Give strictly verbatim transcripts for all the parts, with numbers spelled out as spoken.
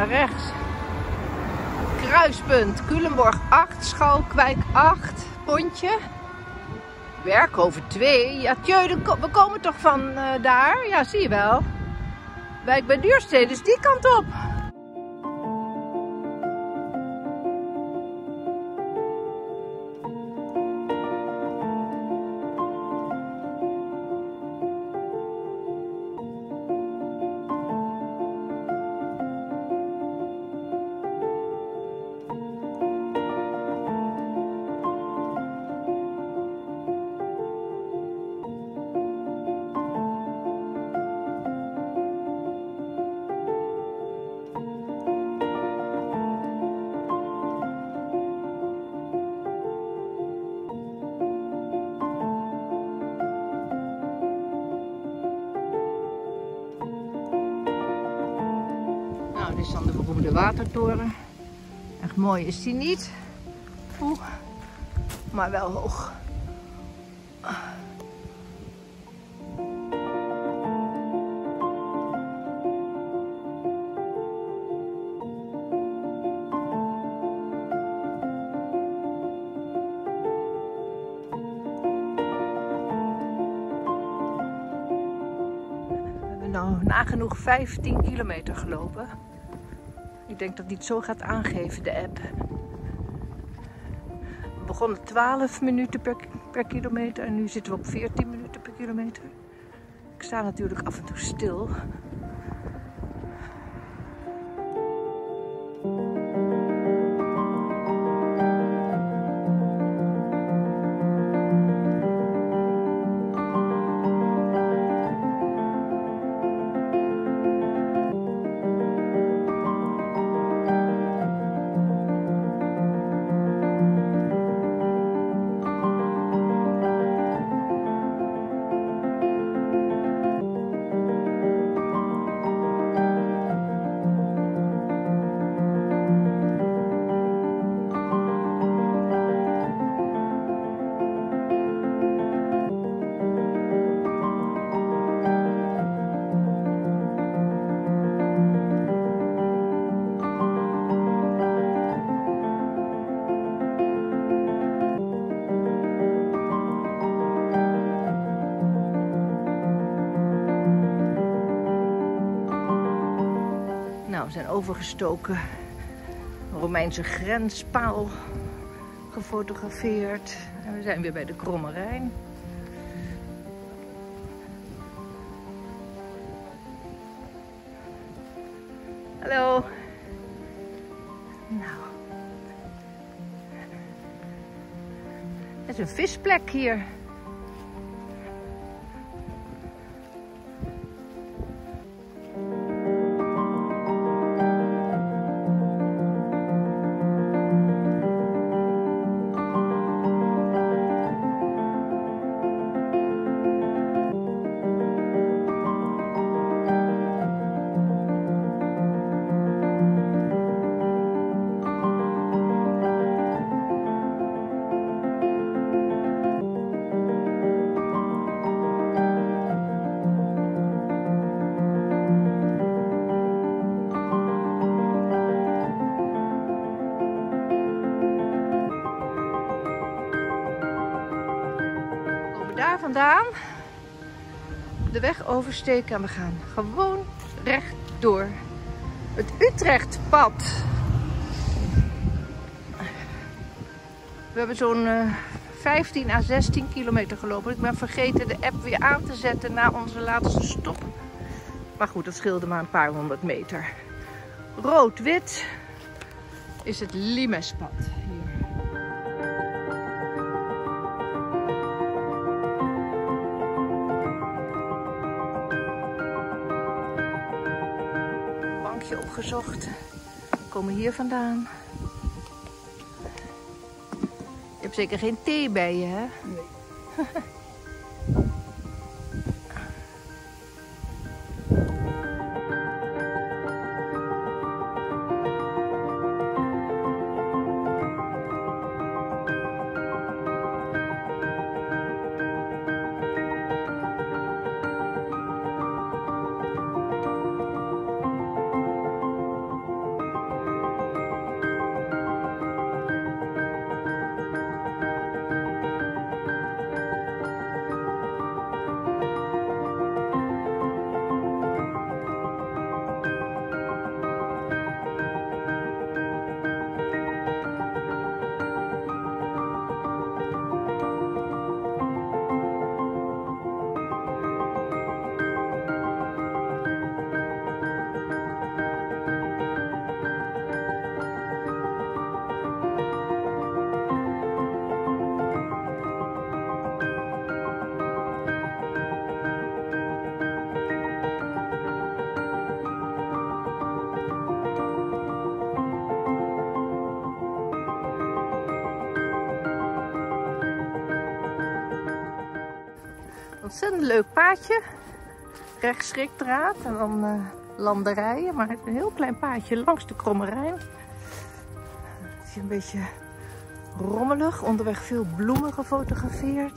naar rechts. Kruispunt, Culemborg acht, Schalkwijk acht, Pontje. Werkhoven twee. Ja, tjeu, we komen toch van uh, daar? Ja, zie je wel. Wijk bij Duurstede is die kant op. Nou, dit is dan de beroemde watertoren. Echt mooi is die niet. Oeh, maar wel hoog. Nou, nagenoeg vijftien kilometer gelopen. Ik denk dat die het zo gaat aangeven, de app. We begonnen twaalf minuten per, per kilometer en nu zitten we op veertien minuten per kilometer. Ik sta natuurlijk af en toe stil. Nou, we zijn overgestoken. Een Romeinse grenspaal gefotografeerd. En we zijn weer bij de Kromme Rijn. Hallo. Nou. Het is een visplek hier. Daar vandaan de weg oversteken en we gaan gewoon rechtdoor. Het Utrechtpad. We hebben zo'n uh, vijftien à zestien kilometer gelopen. Ik ben vergeten de app weer aan te zetten na onze laatste stop. Maar goed, dat scheelde maar een paar honderd meter. Rood-wit is het Limespad hier. Opgezocht. We komen hier vandaan. Je hebt zeker geen thee bij je, hè? Nee. Ontzettend leuk paadje. Rechts schrikdraad en dan uh, landerijen. Maar een heel klein paadje langs de Kromme Rijn. Het is een beetje rommelig. Onderweg veel bloemen gefotografeerd.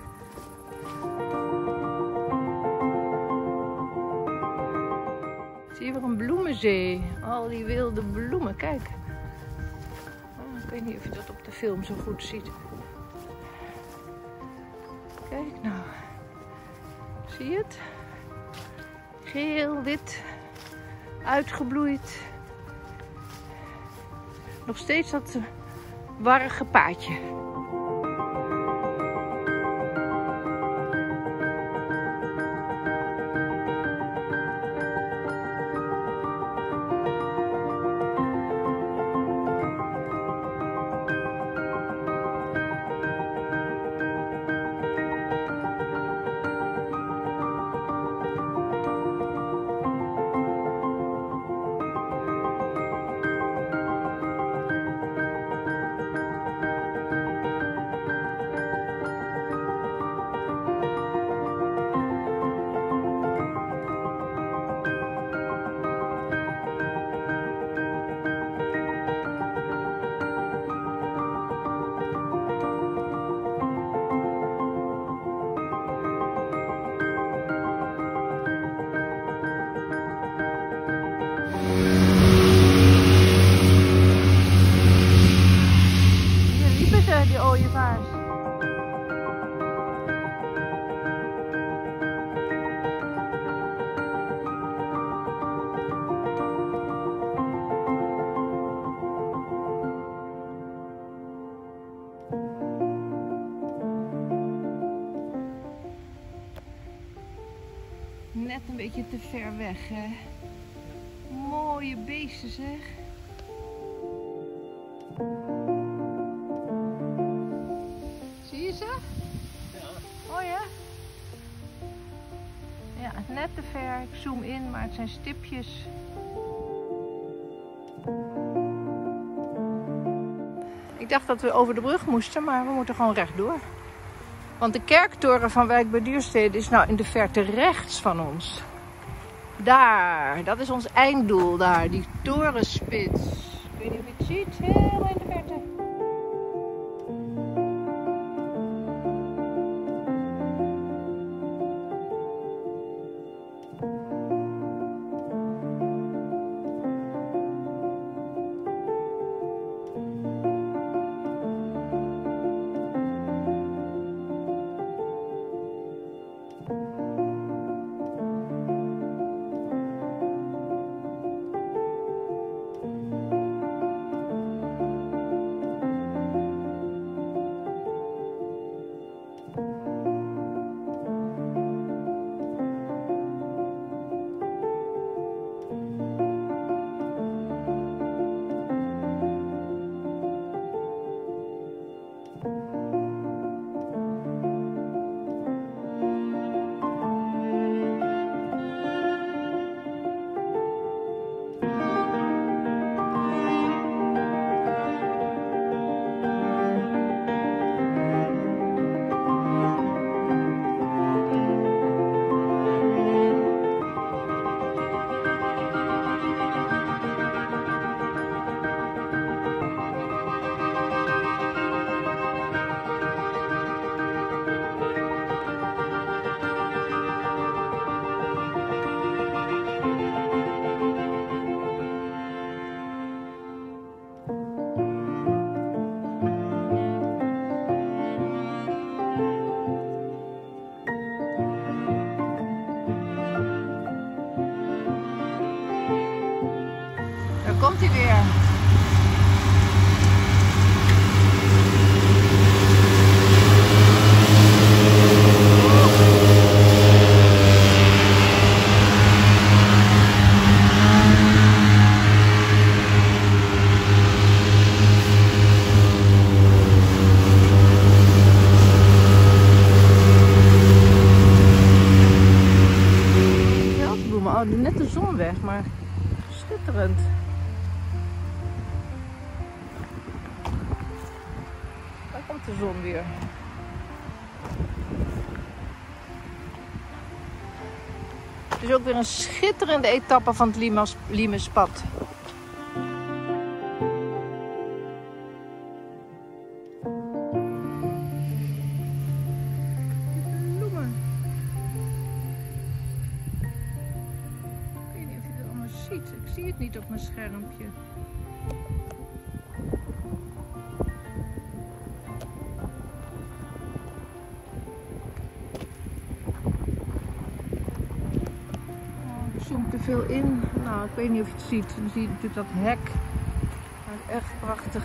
Zie je weer een bloemenzee. Al die wilde bloemen. Kijk. Oh, ik weet niet of je dat op de film zo goed ziet. Kijk nou. Zie je het? Geel, wit, uitgebloeid. Nog steeds dat warrige paadje. Die ooievaars. Net een beetje te ver weg, hè? Mooie beesten, zeg. Zie je ze? Ja. Oh ja? Ja, net te ver. Ik zoom in, maar het zijn stipjes. Ik dacht dat we over de brug moesten, maar we moeten gewoon rechtdoor. Want de kerktoren van Wijk bij Duurstede is nou in de verte rechts van ons. Daar, dat is ons einddoel daar, die torenspits. Ik weet niet of je het ziet, helemaal in de verte. Komt hij weer. Veldbloemen, oh, net de zon weg, maar schitterend. Daar komt de zon weer. is ook weer een schitterende etappe van het Limas, Limespad. Bloemen. Ik weet niet of je het allemaal ziet. Ik zie het niet op mijn schermpje. Zoomt te veel in. Nou, ik weet niet of je het ziet. Dan zie je natuurlijk dat hek. Dat is echt prachtig.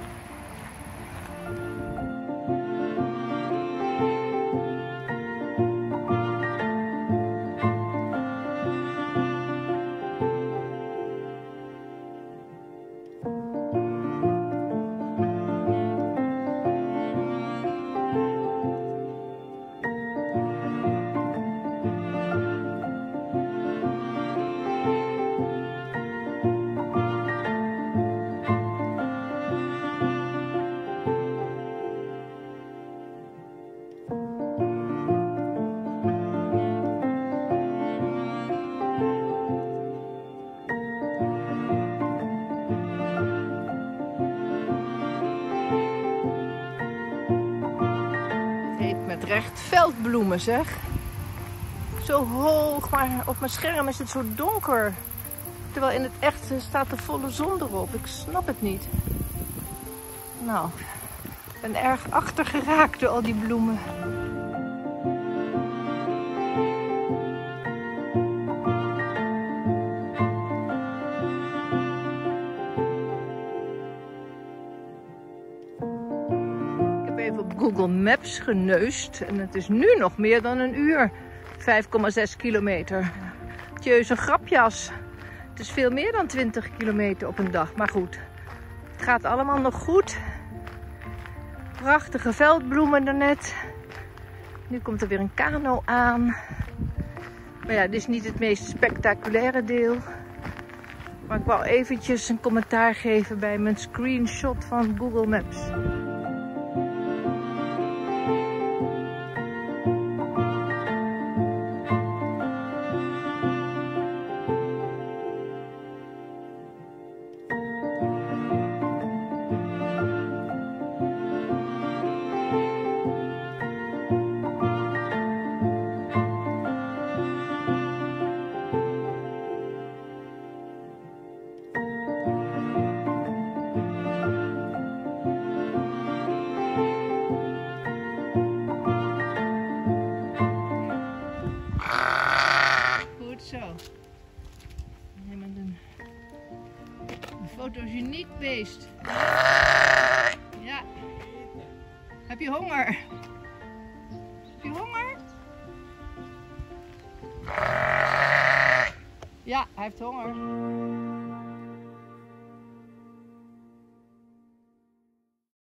Met recht veldbloemen, zeg. Zo hoog, maar op mijn scherm is het zo donker. Terwijl in het echt staat de volle zon erop. Ik snap het niet. Nou, ik ben erg achtergeraakt door al die bloemen. Op Google Maps geneust en het is nu nog meer dan een uur. vijf komma zes kilometer. Tjeu is een grapjas. Het is veel meer dan twintig kilometer op een dag. Maar goed, het gaat allemaal nog goed. Prachtige veldbloemen daarnet. Nu komt er weer een kano aan. Maar ja, dit is niet het meest spectaculaire deel. Maar ik wou eventjes een commentaar geven bij mijn screenshot van Google Maps. Zo. Helemaal een, een fotogeniek beest. Ja. Heb je honger? Heb je honger? Ja, hij heeft honger.